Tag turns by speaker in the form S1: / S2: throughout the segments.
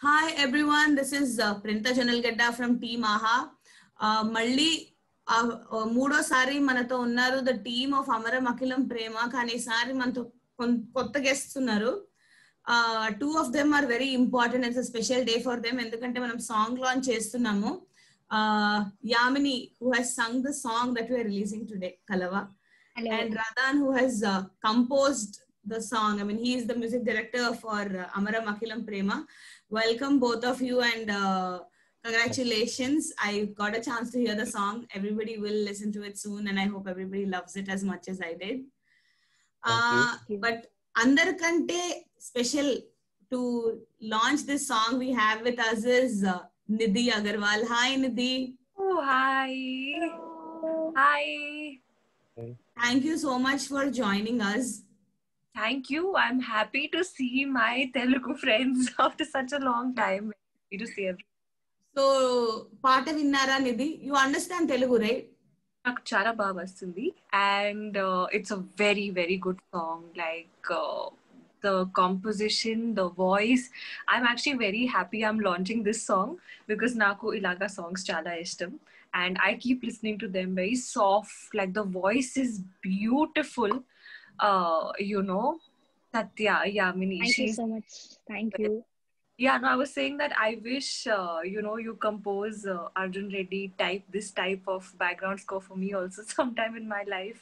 S1: Hi everyone, this is Printa Janalgedda from Team AHA. Malli మూడోసారి మనతో ఉన్నారు the team of Amaram Akhilam Prema. కానీ ఈసారి మనతో కొత్త గెస్ట్స్ ఉన్నారు. Two of them are very important. It's a special day for them, ఎందుకంటే మనం సాంగ్ లాంచ్ చేస్తున్నాము. Yamini, who has sung the song that we are releasing today, Kalava. Hello. And Radhan, who has composed the song. I mean, he is the music director for Amaram Akhilam Prema. Welcome both of you, and congratulations. I got a chance to hear the song. Everybody will listen to it soon, and I hope everybody loves it as much as I did. But andarkante special to launch this song we have with us is Nidhi Agarwal. Hi Nidhi.
S2: Oh, hi. Hi.
S1: Thank you so much for joining us.
S2: Thank you. I'm happy to see my Telugu friends after such a long time. Happy to see everyone.
S1: So, పాట విన్నారా నిధి? You understand Telugu, right?
S2: నాకు చాలా బాగా వస్తుంది, and it's a very very good song. Like the composition, the voice. I'm actually very happy I'm launching this song because నాకు ఇలాగా songs చాలా ఇష్టం, and I keep listening to them. Very soft, like the voice is beautiful. You know, Satya, Yamini.
S3: Thank you so much. Thank you.
S2: Yeah, no, I was saying that I wish, you compose Arjun Reddy this type of background score for me also sometime in my life.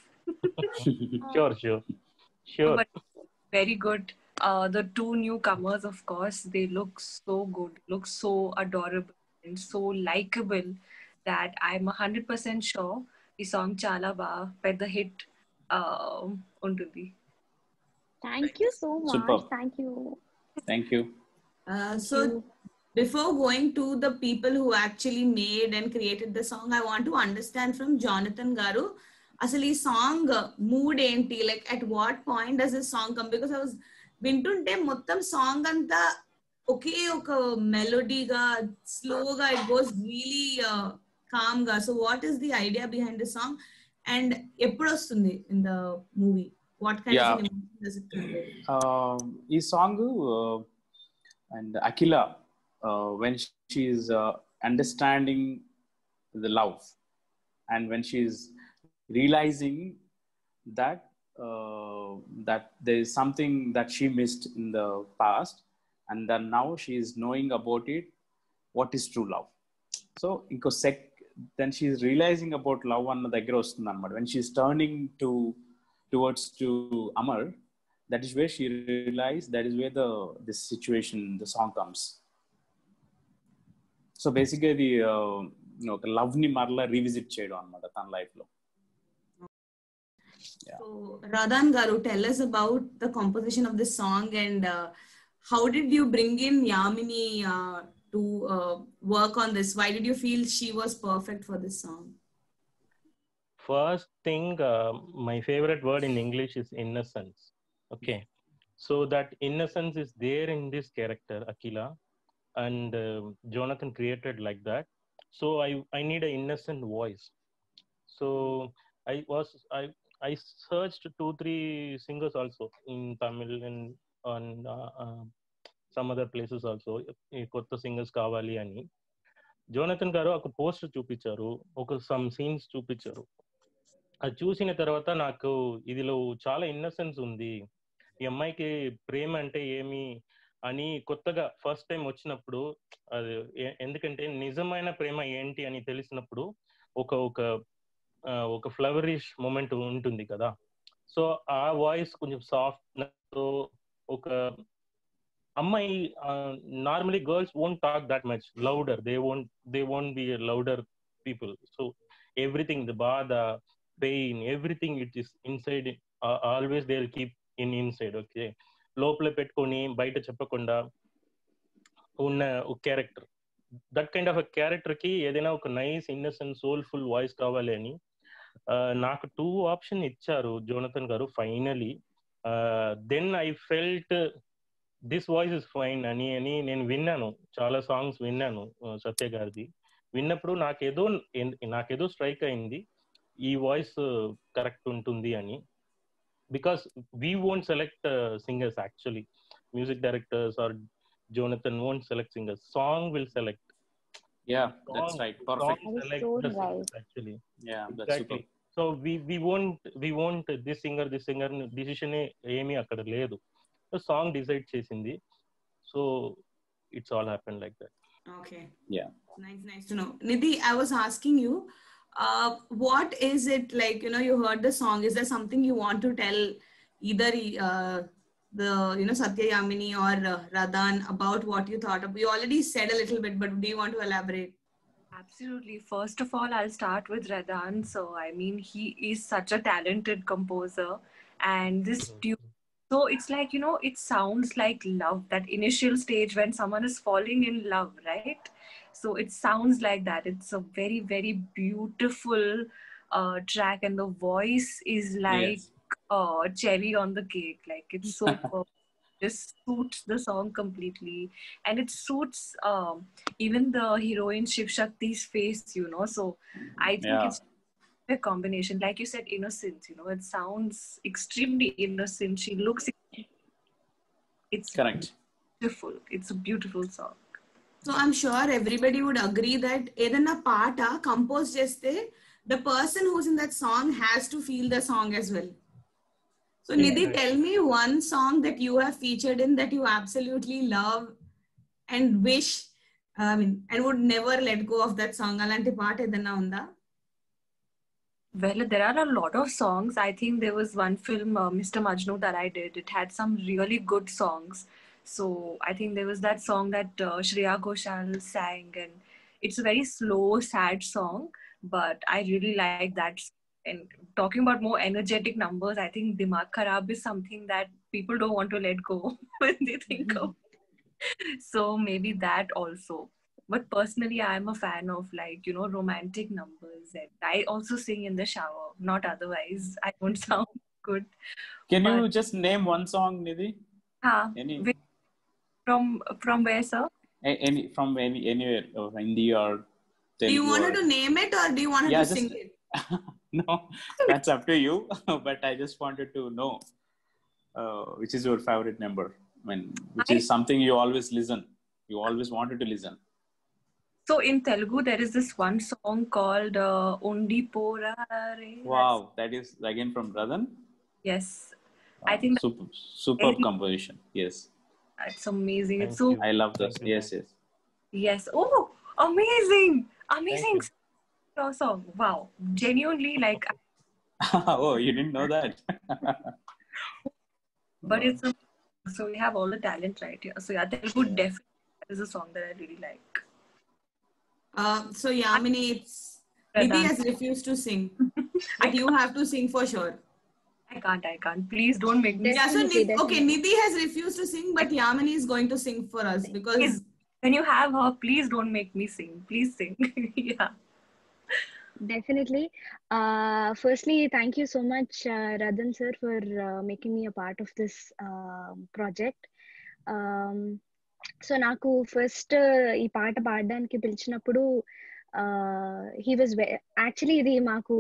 S4: Sure.
S2: But very good. The two newcomers, of course, they look so good, look so adorable and so likable that I'm 100% sure the song Chala Ba Pedda hit untundi.
S3: Thank you so much.
S4: Super.
S3: Thank you.
S1: So before going to the people who actually made and created the song, I want to understand from Jonathan Garu, asali song mood enti, like at what point does this song come? Because I was vintunte mottam song anta okay oka melody ga slow ga, it goes really calm ga. So what is the idea behind the song, and eppudu ostundi in the movie? What kind of an emotion does it convey?
S4: Ee song and Akhila, when she is understanding the love, and when she is realizing that that there is something that she missed in the past, and then now she is knowing about it, what is true love. So then she is realizing about love anna daggara ostund anamata. When she is turning towards Amar, that is where she realized, that is where this situation, the song comes. So basically the love ni marla revisit cheyadam anamata tan life lo. Yeah.
S1: So Radhan Garu, tell us about the composition of this song, and how did you bring in Yamini to work on this? Why did you feel she was perfect for this song?
S5: First thing, my favorite word in English is innocence. Okay, so that innocence is there in this character Akhila, and Jonathan created like that. So I need an innocent voice. So I searched 2-3 singers also in Tamil and on some other places also. Kotta singers kavali ani Jonathan garu oka poster చూపించారు, ఒక some scenes చూపించారు. అది చూసిన తర్వాత నాకు ఇదిలో చాలా innocence ఉంది, ఈ అమ్మాయికి ప్రేమ అంటే ఏమి అని కొత్తగా ఫస్ట్ టైం వచ్చినప్పుడు, అది ఎందుకంటే నిజమైన ప్రేమ ఏంటి అని తెలిసినప్పుడు ఒక ఫ్లవరిష్ మూమెంట్ ఉంటుంది కదా. సో ఆ వాయిస్ కొంచెం సాఫ్ట్, ఒక అమ్మాయి normally girls won't talk that much louder, they won't be louder people. So everything, the బాధ, pain, everything, it is inside. Always they'll keep inside. Okay, లోపల పెట్టుకొని బయట చెప్పకుండా ఉన్న ఒక character, that kind of character కి ఏదైనా ఒక నైస్ ఇన్నసెంట్ సోల్ఫుల్ వాయిస్ కావాలి అని నాకు 2 ఆప్షన్ ఇచ్చారు జోనథన్ గారు. Finally then I felt this voice is fine అని నేను విన్నాను, చాలా సాంగ్స్ విన్నాను సత్య గారిది. విన్నప్పుడు నాకేదో స్ట్రైక్ అయింది, ఈ వాయిస్ కరెక్ట్ ఉంటుంది అని. Because we won't select singers actually, music directors are Jonathan won't select singers. Song will select.
S4: Yeah, that's right. Perfect.
S5: Song
S3: That is
S5: select
S3: so
S5: the
S3: right.
S5: singers actually.
S4: Yeah, that's
S5: Exactly.
S4: super.
S5: So we won't this singer decision ఏమీ అక్కడ లేదు. So song decide చేసింది. So it's all happened like that.
S1: Okay.
S4: Yeah.
S1: Nice to know. Nidhi, I was asking you, what is it like, you heard the song. Is there something you want to tell either the, Satya Yamini or Radhan about what you thought of? You already said a little bit, but do you want to elaborate?
S2: Absolutely. First of all, I'll start with Radhan. So, I mean, he is such a talented composer. And this tune, so it's like, it sounds like love, that initial stage when someone is falling in love, right? So, it sounds like that. It's a very, very beautiful track, and the voice is like
S4: Yes.
S2: cherry on the cake. Like, it's so perfect. Just suits the song completely, and it suits even the heroine Shiv Shakti's face, so I think
S4: Yeah.
S2: it's a combination, like you said, innocence, it sounds extremely innocent. She looks, it's
S4: Correct.
S2: beautiful. It's a beautiful song.
S1: So I'm sure everybody would agree that ఏదన్నా పాట compose చేస్తే the person who's in that song has to feel the song as well. So Nidhi, tell me one song that you have featured in that you absolutely love and wish, and would never let go of that song. Alanti part edana unda?
S2: Well, there are a lot of songs. I think there was one film, Mr. Majnu, that I did. It had some really good songs. So I think there was that song that Shreya Ghoshal sang, and it's a very slow, sad song, but I really like that. And talking about more energetic numbers, I think Dimag Kharab is something that people don't want to let go when they think of. So maybe that also. But personally, I'm a fan of romantic numbers, and I also sing in the shower. Not otherwise, I don't sound good.
S4: Can you
S2: But
S4: just name one song, Nidhi? Any
S2: from where, sir?
S4: any from anywhere, or Hindi or Telugu?
S1: Do you want her to name it or do you want her to sing it?
S4: No, that's up to you. But I just wanted to know which is your favorite number. I mean, which is something you always listen. You always wanted to listen.
S2: So in Telugu, there is this one song called Undi Porare.
S4: Wow, that is again from Radhan.
S2: Yes, I think
S4: Superb composition. Yes,
S2: it's amazing.
S5: Thank
S2: It's so
S5: you.
S4: I love this.
S5: Thank you.
S4: Yes.
S2: yes. Oh, amazing
S5: Thank
S2: your song. Wow, genuinely like.
S4: Oh, you didn't know that?
S2: But it's so we have all the talent right here. So yeah, Telugu definitely is a song that I really like.
S1: So Yamini, Nidhi has refused to sing, but you have to sing for sure.
S2: I can't. Please don't make me.
S1: Yeah, so
S3: Definitely.
S1: Nidhi has refused to sing, but Yamini is going to sing for us because
S2: When you have her, please don't make me sing. Please sing. Yeah.
S3: Definitely. Firstly, thank you so much, Radhan sir, for making me a part of this project. So నాకు first ఈ పాట పాడడానికి పిలిచినప్పుడు he was actually ఇది మాకు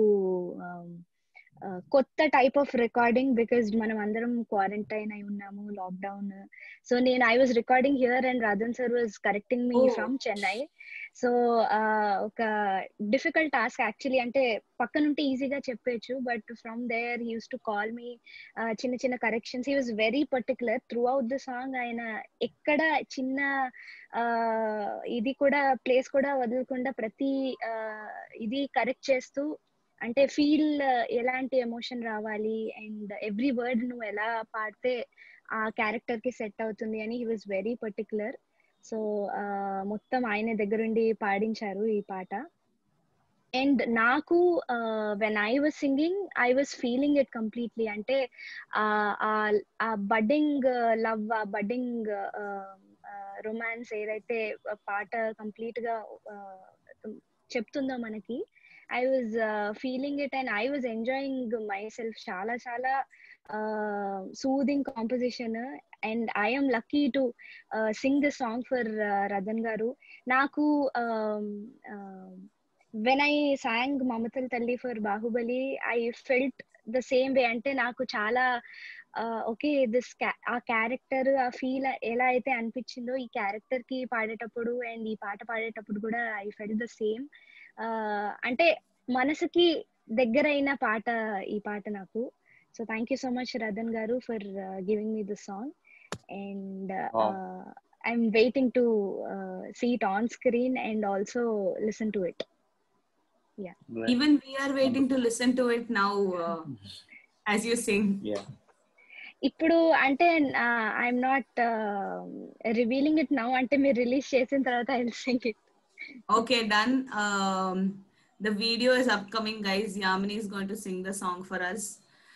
S3: కొత్త type of recording because మనం అందరం క్వారంటైన్ అయి ఉన్నాము lockdown. So I was recording here and Radhan sir was correcting me from Chennai. So ఒక డిఫికల్ట్ టాస్క్ యాక్చువల్లీ, అంటే పక్కనుంటే ఈజీగా చెప్పేచ్చు, but from there he use to call me, చిన్న చిన్న corrections. He was very particular throughout the song. ఆయన ఎక్కడ చిన్న ఇది కూడా ప్లేస్ కూడా వదలకుండా ప్రతి ఇది కరెక్ట్ చేస్తూ, అంటే ఫీల్ ఎలాంటి ఎమోషన్ రావాలి అండ్ ఎవ్రీ వర్డ్ నువ్వు ఎలా పాడితే ఆ క్యారెక్టర్ కి సెట్ అవుతుంది అని he was very particular. So మొత్తం ఆయన దగ్గరుండి పాడించారు ఈ పాట. అండ్ నాకు when I was singing I was feeling it completely. అంటే ఆ బడ్డింగ్ లవ్, ఆ బడ్డింగ్ రొమాన్స్ ఏదైతే పాట కంప్లీట్ గా చెప్తుందో మనకి, I was feeling it and I was enjoying myself. Chala soothing composition, and I am lucky to sing this song for Radhan garu. Naku when I sang Mamatal Talli for Bahubali, I felt the same way. Ante naku chala okay this ఆ character ఆ feel ఎలా అయితే అనిపించిందో ఈ character కి పాడేటప్పుడు and ఈ పాట పాడేటప్పుడు కూడా ఐ ఫెల్ ద సేమ్. అంటే మనసుకి దగ్గరైన పాట ఈ పాట నాకు. So thank you so much Radhan గారు for giving me this song and
S4: Wow.
S3: I'm waiting to see it on screen and also listen to it. Yeah.
S4: Right.
S1: Even we are waiting to listen to it now as you sing.
S4: Yeah.
S3: ఇప్పుడు అంటే I'm not revealing it now, అంటే మీరు release చేసిన తర్వాత I will sing it.
S1: Okay, done. The video is upcoming, guys. Yamini is going to sing the song for us.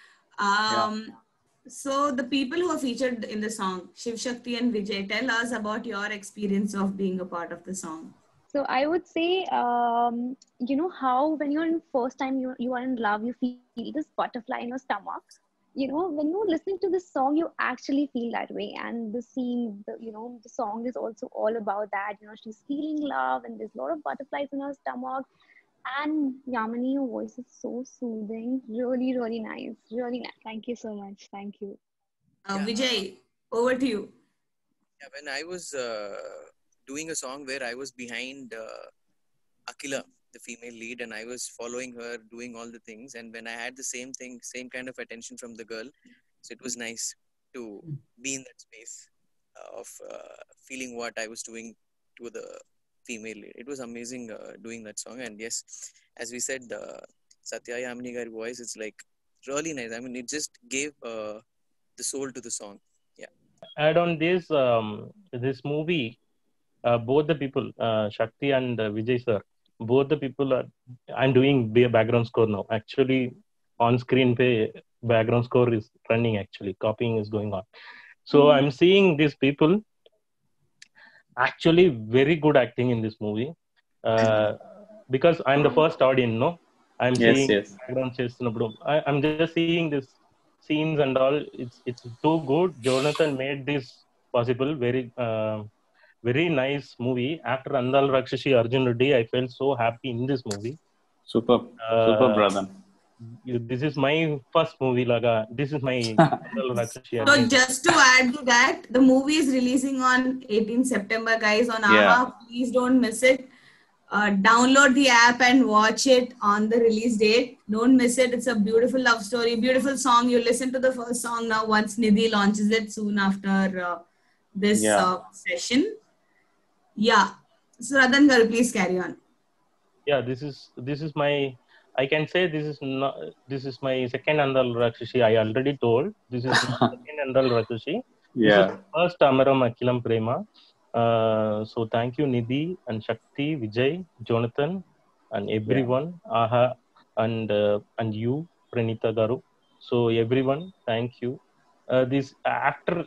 S1: So the people who are featured in the song, Shiv Shakti and Vijay, tell us about your experience of being a part of the song.
S3: So I would say, you know how when you're in first time you are in love, you feel this butterfly in your stomach. You know, when you're listening to this song, you actually feel that way. And the scene, the song is also all about that. You know, she's feeling love, and there's a lot of butterflies in her stomach. And Yamini, your voice is so soothing. Really, really nice. Really nice. Thank you so much. Thank you.
S1: Vijay, over to you.
S6: Yeah, when I was doing a song where I was behind Akila, the female lead, and I was following her, doing all the things, and when I had the same thing, same kind of attention from the girl, so it was nice to be in that space of feeling what I was doing to the female lead. It was amazing doing that song, and yes, as we said, Satya Yamini Gari voice, it's like really nice. I mean, it just gave the soul to the song. Yeah.
S5: Add on this movie, both the people, Shakti and Vijay sir, both the people are, I'm doing background score now. Actually, on screen background score is running, actually copying is going on. So I'm seeing these people actually very good acting in this movie, because I'm the first audience, no? I'm
S4: Yes,
S5: seeing
S4: yes.
S5: background చేస్తున్నప్పుడు I'm just seeing this scenes and all. It's too good. Jonathan made this possible. Very nice movie. After Andal Rakshi Arjun Reddy, I felt so happy in this movie.
S4: Super brother.
S5: This is my first movie, Laga. This is my Andal Rakshi
S1: So
S5: Arjun.
S1: just to add to that, the movie is releasing on 18th September, guys, on
S4: Yeah.
S1: AHA. Please don't miss it. Download the app and watch it on the release date. Don't miss it. It's a beautiful love story, beautiful song. You listen to the first song now once Nidhi launches it soon after this
S4: Yeah.
S1: session. Yeah. So Radan Garu, please carry on.
S5: Yeah, this is my, I can say this is my second Andal Rakshi. I already told this is my second Andal Rakshi. This
S4: Yeah.
S5: is first Amaram Akilam Prema. So thank you Nidhi and Shakti, Vijay, Jonathan, and everyone, Aha, and you, Pranita Garu. So everyone, thank you. This after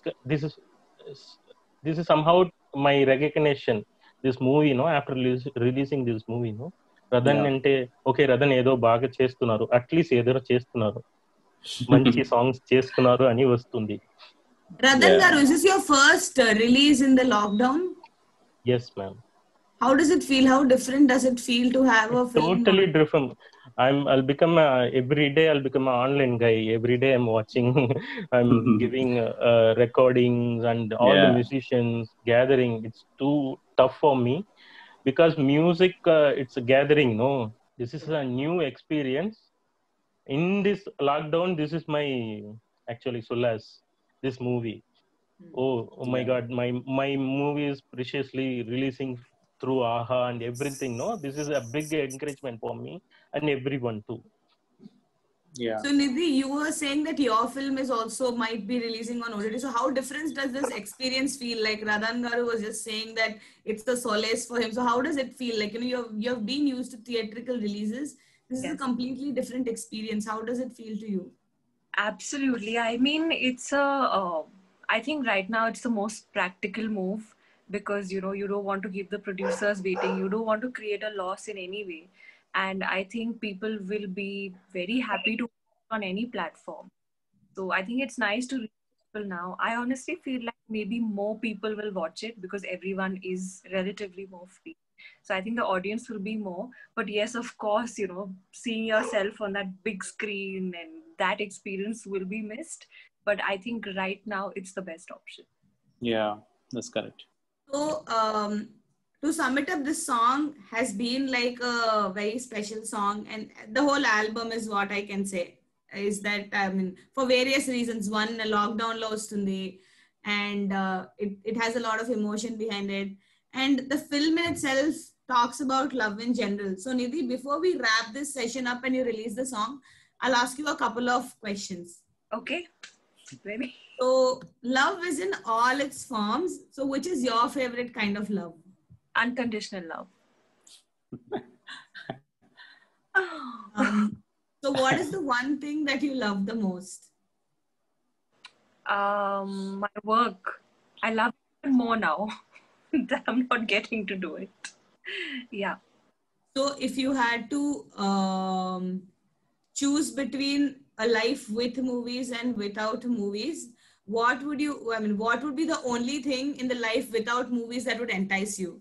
S5: this is somehow my recognition. This movie, after releasing this movie, Radan అంటే okay Radan ఏదో బాగా చేస్తున్నారు, at least ఏదో చేస్తున్నారు, మంచి songs చేస్తున్నారు అని వస్తుంది.
S1: Radan Garu, is this your first release in the lockdown?
S5: Yes, ma'am.
S1: How does it feel? How different does it feel to have a film?
S5: Totally different. I'll become every day I'll become an online guy. Every day I'm watching, I'm giving recordings and all the musicians gathering. It's too tough for me because music, it's a gathering. No, this is a new experience. In this lockdown, this is my actually solace. This movie. Oh my God, my movie is preciously releasing through AHA and everything. No, this is a big encouragement for me and everyone too.
S4: Yeah.
S1: So Nidhi, you were saying that your film is also might be releasing on OTT. So how different does this experience feel? Like Radan Garu was just saying that it's a solace for him. So how does it feel? Like, you have been used to theatrical releases. This is a completely different experience. How does it feel to you?
S2: Absolutely. I mean, it's I think right now it's the most practical move because, you don't want to keep the producers waiting. You don't want to create a loss in any way. And I think people will be very happy to on any platform. So I think it's nice to reach people now. I honestly feel like maybe more people will watch it because everyone is relatively more free. So I think the audience will be more. But yes, of course, seeing yourself on that big screen and that experience will be missed. but I think right now it's the best option.
S4: Yeah, that's correct.
S1: So, to sum it up, this song has been like a very special song, and the whole album is what I can say is that, I mean, for various reasons. One, lockdown lo vastundi, and it has a lot of emotion behind it, and the film in itself talks about love in general. So, Nidhi, before we wrap this session up and you release the song, I'll ask you a couple of questions.
S2: Okay, ready?
S1: So, love is in all its forms. So, which is your favorite kind of love?
S2: Unconditional love.
S1: So, what is the one thing that you love the most?
S2: My work. I love it more now that I'm not getting to do it. Yeah.
S1: So, if you had to choose between a life with movies and without movies, what would what would be the only thing in the life without movies that would entice you?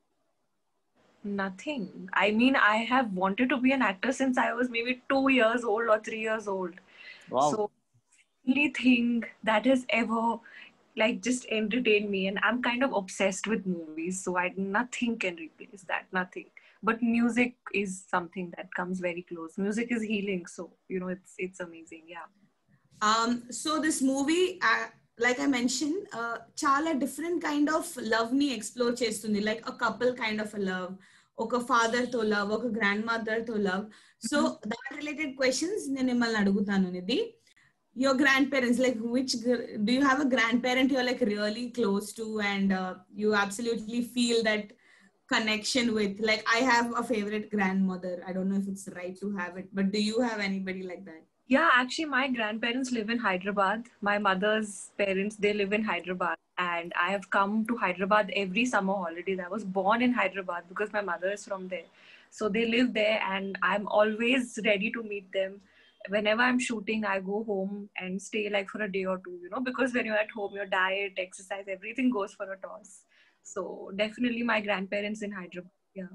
S2: Nothing. I mean, I have wanted to be an actor since I was maybe 2 years old or 3 years old.
S4: Wow.
S2: So, only thing that has ever like just entertained me, and I'm kind of obsessed with movies. So, nothing can replace that. Nothing. But music is something that comes very close. Music is healing, so you know it's amazing. Yeah.
S1: So this movie, like I mentioned, chala different kind of love ni explore chestundi, like a couple kind of a love, oka father to love, oka grandmother to love. So that related questions nenu mimmalni adugutanu Nidhi. Your grandparents, like do you have a grandparent you're like really close to and you absolutely feel that connection with? Like, I have a favorite grandmother. I don't know if it's right to have it, but do you have anybody like that?
S2: Yeah, actually, my grandparents live in Hyderabad. My mother's parents, they live in Hyderabad. And I have come to Hyderabad every summer holidays. I was born in Hyderabad because my mother is from there. So they live there, and I'm always ready to meet them. Whenever I'm shooting, I go home and stay like for a day or two, you know, because when you're at home, your diet, exercise, everything goes for a toss. So definitely my grandparents in Hyderabad. Yeah.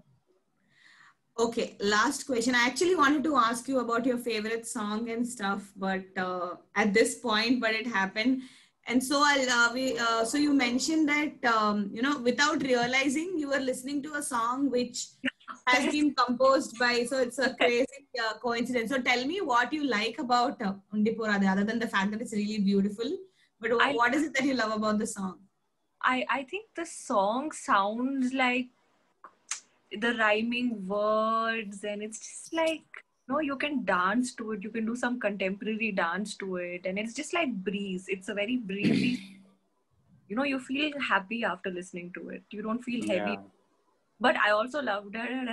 S1: Okay, last question. I actually wanted to ask you about your favorite song and stuff, but at this point, but it happened. And so so you mentioned that, you know, without realizing you were listening to a song which has been composed by, so it's a crazy coincidence. So tell me what you like about Undipurade, other than the fact that it's really beautiful. But what is it that you love about the song?
S2: I think the song sounds like the rhyming words, and it's just like, you know, you can dance to it, you can do some contemporary dance to it, and it's just like breeze. It's a very breezy, you know, you feel happy after listening to it, you don't feel heavy.
S4: Yeah.
S2: But I also love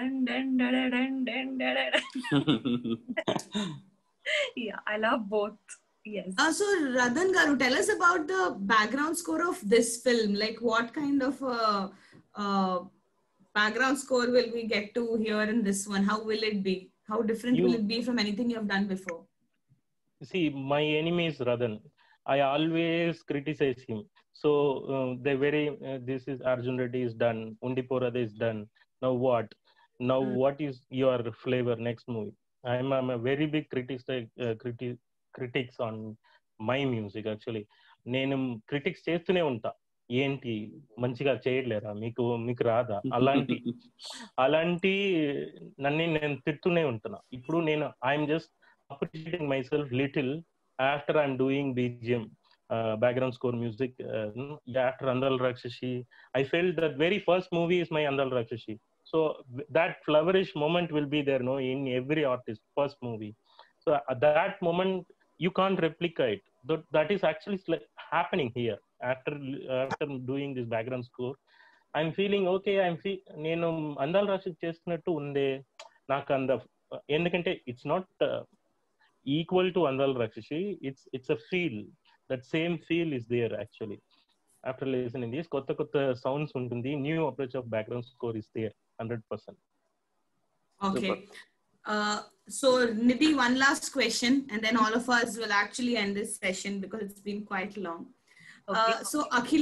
S2: yeah, I love both. Yes.
S1: So Radhan Garu, tell us about the background score of this film. Like, what kind of background score will we get to hear in this one? How will it be? How different will it be from anything you have done before?
S5: See, my enemy is Radhan. I always criticize him. So this is Arjun Reddy is done, Undipurade is done. Now what? Now what is your flavor next movie? I'm a very big critics on my music actually. నేను critics చేస్తూనే ఉంటా. ఏంటి మంచిగా చేయట్లేరా, మీకు రాదా, అలాంటి నన్ను నేను తిడుతూనే ఉంటున్నా. ఇప్పుడు నేను I'm just appreciating myself little after I'm doing BGM, background score music, after Andal Rakshashi. I felt that very first movie is my Andal Rakshashi. So that flourish moment will be there, no, in every artist first movie. So at that moment you can't replicate. That is actually happening here after doing this background score. I'm feeling okay. నేను అందాల రాశి చేస్తున్నట్టు ఉందే నాకు ఎందుకంటే it's not equal to Andal Rakshashi. It's a feel. That same feel is there actually. After listening this, kotta sounds untundi, new approach of background score is there 100%.
S1: Okay. So Nidhi, one last question, and then all of us will actually end this session because it's been quite long.
S2: Okay.
S1: So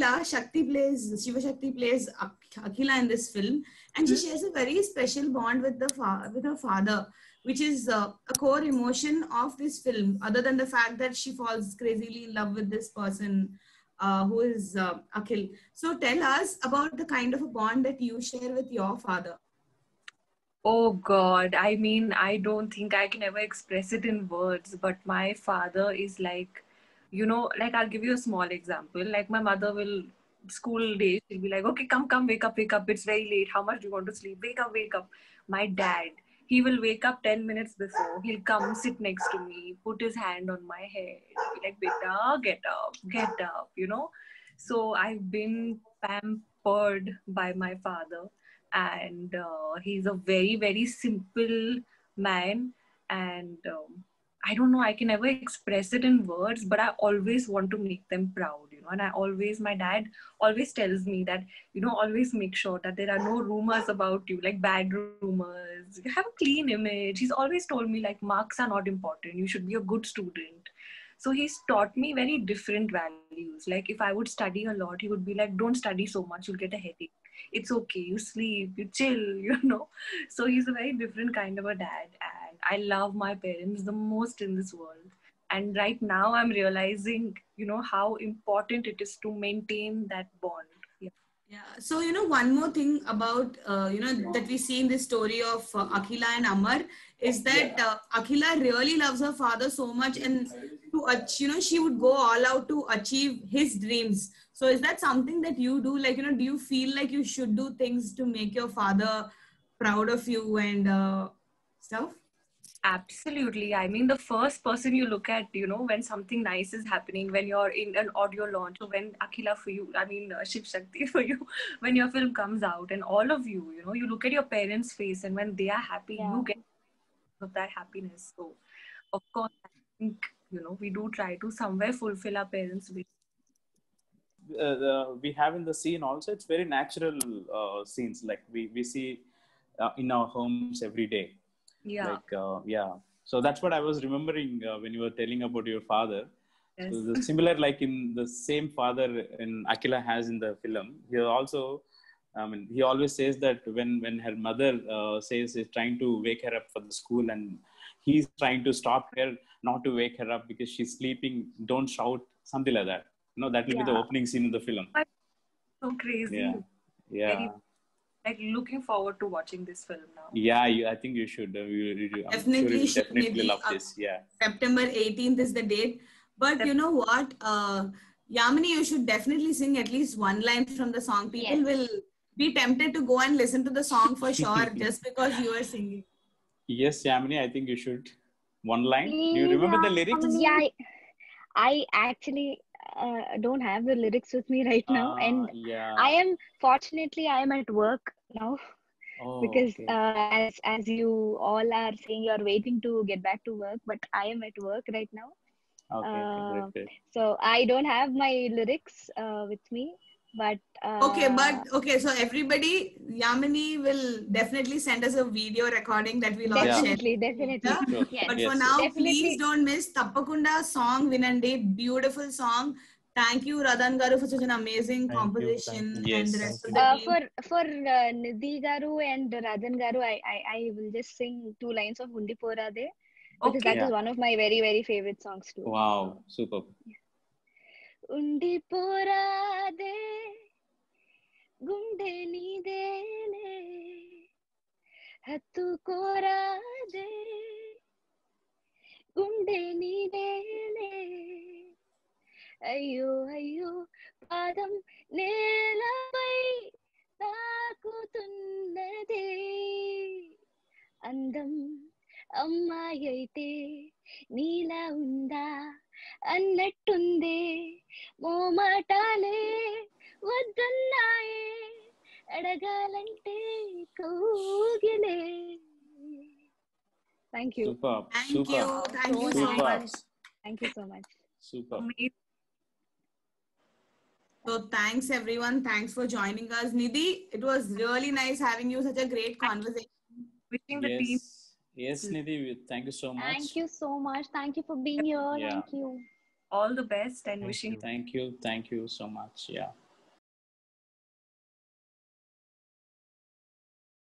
S1: Shiva Shakti plays Akhila in this film, and she shares a very special bond with with her father, which is a core emotion of this film. Other than the fact that she falls crazily in love with this person, who is Akhil. So tell us about the kind of a bond that you share with your father.
S2: Oh God, I mean, I don't think I can ever express it in words, but my father is like, like I'll give you a small example. Like my mother will, school days, she'll be like, okay, come, wake up. It's very late. How much do you want to sleep? Wake up. My dad, he will wake up 10 minutes before. He'll come sit next to me, put his hand on my head, be like, beta, get up. So I've been pampered by my father, and he's a very very simple man, and I don't know, I can never express it in words, but I always want to make them proud, and my dad always tells me that, always make sure that there are no rumors about you, like bad rumors. You have a clean image. He's always told me like marks are not important, you should be a good student. So he's taught me very different values. Like if I would study a lot, he would be like, don't study so much, you'll get a headache. It's okay, you sleep, you chill. So he's a very different kind of a dad, and I love my parents the most in this world. And right now I'm realizing, how important it is to maintain that bond.
S1: Yeah. So, one more thing about, that we see in this story of Akhila and Amar is that Akhila really loves her father so much, and she would go all out to achieve his dreams. So is that something that you do? Like, do you feel like you should do things to make your father proud of you and stuff?
S2: Absolutely. I mean, the first person you look at, when something nice is happening, when you're in an audio launch, or when Akhila for you, I mean, Shiv Shakti for you, when your film comes out, and all of you, you look at your parents' face, and when they are happy, you get of that happiness. So, of course, I think, we do try to somewhere fulfill our parents' wish.
S4: We have in the scene also, it's very natural scenes, like we see in our homes every day.
S2: Yeah.
S4: Like, so that's what I was remembering when you were telling about your father.
S2: Yes.
S4: So the similar, like in the same father in Akhila has in the film, he also, he always says that when her mother says he's trying to wake her up for the school, and he's trying to stop her not to wake her up because she's sleeping, don't shout, something like that. That will be the opening scene in the film.
S2: So crazy.
S4: Yeah.
S2: Very, like, looking forward to watching this film now.
S4: Yeah, I think you should.
S1: Definitely
S4: love this. Yeah.
S1: September 18th is the date. But you know what? Yamini, you should definitely sing at least one line from the song. People will be tempted to go and listen to the song for sure just because you are singing.
S4: Yes, Yamini, I think you should. One line. Do you remember the lyrics?
S3: Yeah, I actually don't have the lyrics with me right now, and I am at work now. Because as you all are saying, you're waiting to get back to work, but I am at work right now.
S4: Great.
S3: So I don't have my lyrics with me, but
S1: okay, so everybody, Yamini will definitely send us a video recording that we'll all share.
S3: Definitely.
S4: Sure.
S3: Yes.
S1: But for now,
S3: Definitely.
S1: please don't miss Tappakunda song Vinandi. Beautiful song. Thank you, Radhan Garu, for such an amazing composition.
S4: Yes.
S1: And the rest of the team.
S3: For Nidhi Garu and Radhan Garu, I will just sing 2 lines of Undi Porade, because that is one of my very very favorite songs too.
S4: Wow, super.
S3: Undi Porade, Gunde Nidele, Hattu Korade, Gunde Nidele. అయ్యో పాదం నేలపై తాకుతున్నదే, అందం అమ్మాయి అయితే నీలా ఉందా అన్నట్టుందే, మోమాటాలే వద్దన్నాయే అడగాలంటే కౌగిలే. Thank you.
S1: Thank you so much.
S3: Thank you so much.
S4: Super.
S1: So thanks everyone. Thanks for joining us. Nidhi, it was really nice having you. Such a great conversation.
S2: Wishing the team.
S4: Yes, Nidhi, thank you so much.
S3: Thank you so much. Thank you for being here.
S4: Yeah.
S3: Thank you.
S2: All the best and
S5: Thank
S2: wishing
S5: you.
S4: Thank you so much. Yeah.